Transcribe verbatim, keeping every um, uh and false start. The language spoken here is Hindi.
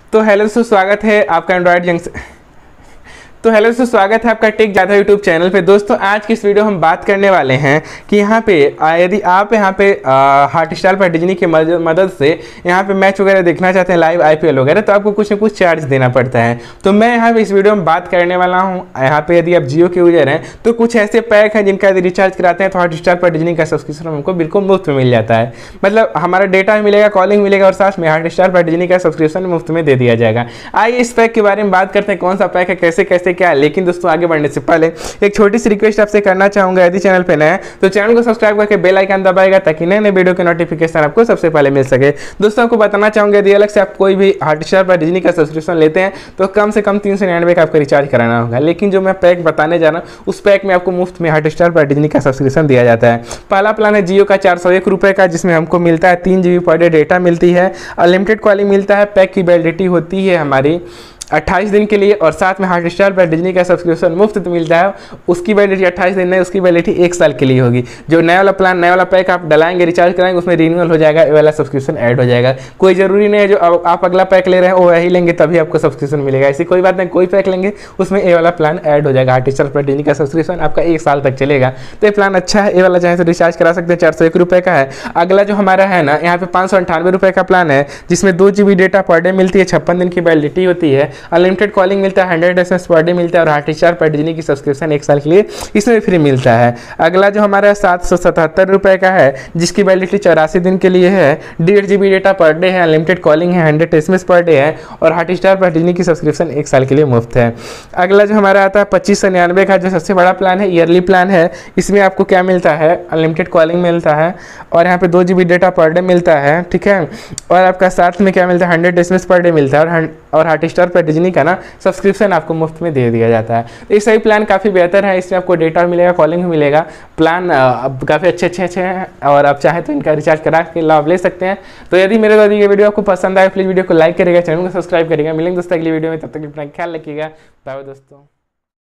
तो हेलो दोस्तों, स्वागत है आपका एंड्रॉइड जंक्शन तो हेलो दोस्तों स्वागत है आपका टेक जादव यूट्यूब चैनल पे। दोस्तों आज की इस वीडियो हम बात करने वाले हैं कि यहाँ पे यदि आप यहाँ पे हॉटस्टार पर डिज्नी की मदद से यहाँ पे मैच वगैरह देखना चाहते हैं, लाइव आईपीएल वगैरह, तो आपको कुछ ना कुछ चार्ज देना पड़ता है। तो मैं यहाँ पे इस वीडियो में बात करने वाला हूँ। यहाँ पे यदि आप जियो के यूजर हैं तो कुछ ऐसे पैक हैं जिनका यदि रिचार्ज कराते हैं तो हॉटस्टार पर डिज्नी का सब्सक्रिप्शन हमको बिल्कुल मुफ्त में मिल जाता है। मतलब हमारा डेटा मिलेगा, कॉलिंग मिलेगा और साथ में हॉटस्टार पर डिज्नी का सब्सक्रिप्शन मुफ्त में दे दिया जाएगा। आइए इस पैक के बारे में बात करते हैं, कौन सा पैक है, कैसे कैसे क्या है। लेकिन दोस्तों आगे बढ़ने से पहले एक छोटी सी रिक्वेस्ट आपसे करना चाहूंगा, यदि चैनल पे नए हैं तो चैनल को सब्सक्राइब करके बेल आइकन दबाएगा ताकि नए नए वीडियो के नोटिफिकेशन आपको सबसे पहले मिल सके। दोस्तों को बताना चाहूंगा, यदि अलग से आप कोई भी हॉटस्टार पर डिज्नी का सब्सक्रिप्शन लेते हैं तो कम से कम तीन सौ निन्यानवे का आपको रिचार्ज कराना होगा। लेकिन जो मैं पैक बताने जा रहा हूँ उस पैक में आपको मुफ्त में हॉटस्टार पर डिज्नी का सब्सक्रिप्शन दिया जाता है। पहला प्लान है जियो का चार सौ एक रुपये का, जिसमें हमको मिलता है तीन जीबी पर डे डेटा मिलती है, अनलिमिटेड कॉलिंग मिलता है, पैक की वैलिडिटी होती है हमारी अट्ठाईस दिन के लिए और साथ में हॉटस्टार पर डिज्नी का सब्सक्रिप्शन मुफ्त तो मिलता है। उसकी वैलिडिटी अट्ठाईस दिन नहीं, उसकी वैलिडिटी एक साल के लिए होगी। जो नया वाला प्लान, नया वाला पैक आप डलाएंगे, रिचार्ज कराएंगे, उसमें रिन्यूअल हो जाएगा, ये वाला सब्सक्रिप्शन ऐड हो जाएगा। कोई जरूरी नहीं है जो आप अगला पैक ले रहे हैं वो वही लेंगे तभी आपको सब्सक्रिप्शन मिलेगा, ऐसी कोई बात नहीं। कोई पैक लेंगे उसमें ये वाला प्लान ऐड हो जाएगा, हॉटस्टार पर डिज्नी का सब्सक्रिप्शन आपका एक साल तक चलेगा। तो ये प्लान अच्छा है, ये वाला चाहे तो रिचार्ज करा सकते हैं, चार सौ एक रुपये का है। अगला जो हमारा है ना, यहाँ पे पाँच सौ अंठानवे रुपये का प्लान है, जिसमें दो जीबी डेटा पर डे मिलती है, छप्पन दिन की वैलिडिटी होती है, अनलिमिटेड कॉलिंग मिलता है, hundred S M S per day मिलता है और हॉटस्टार पर डिज्नी की सब्सक्रिप्शन एक साल के लिए इसमें फ्री मिलता है। अगला जो हमारा सात सौ सतहत्तर रुपये का है, जिसकी वैलिडिटी चौरासी दिन के लिए है, डेढ़ जीबी डेटा पर डे है, अनलिमिटेड कॉलिंग है, hundred S M S per day है और हॉटस्टार पर डिज्नी की सब्सक्रिप्शन एक साल के लिए मुफ्त है। अगला जो हमारा आता है पच्चीस सौ निन्यानवे का, जो सबसे बड़ा प्लान है, ईयरली प्लान है। इसमें आपको क्या मिलता है, अनलिमिटेड कॉलिंग मिलता है और यहाँ पे दो जीबी डेटा पर डे मिलता है, ठीक है। और आपका साथ में क्या मिलता है, hundred S M S per day मिलता है और हॉटस्टार पर डिज्नी का ना सब्सक्रिप्शन आपको मुफ्त में दे दिया जाता है। तो ये सही प्लान काफ़ी बेहतर है, इसमें आपको डेटा मिलेगा, कॉलिंग भी मिलेगा। प्लान काफ़ी अच्छे अच्छे अच्छे हैं और आप चाहें तो इनका रिचार्ज करा के लाभ ले सकते हैं। तो यदि मेरे द्वारा ये वीडियो आपको पसंद आए प्लीज़ वीडियो को लाइक करिएगा, चैनल को सब्सक्राइब करिएगा। मिलेंगे दोस्तों अगली वीडियो में, तब तक अपना ख्याल रखिएगा। बाय दोस्तों।